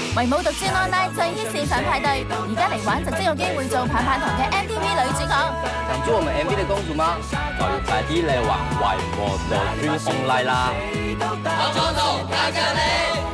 為冇獨佔 online 最 hit 線上派對，而家嚟玩就即有機會做棒棒堂嘅 MTV 女主角。 想做我們 MV 的公主嗎？就要快啲嚟玩為我的專紅來啦！ 我講到大家你。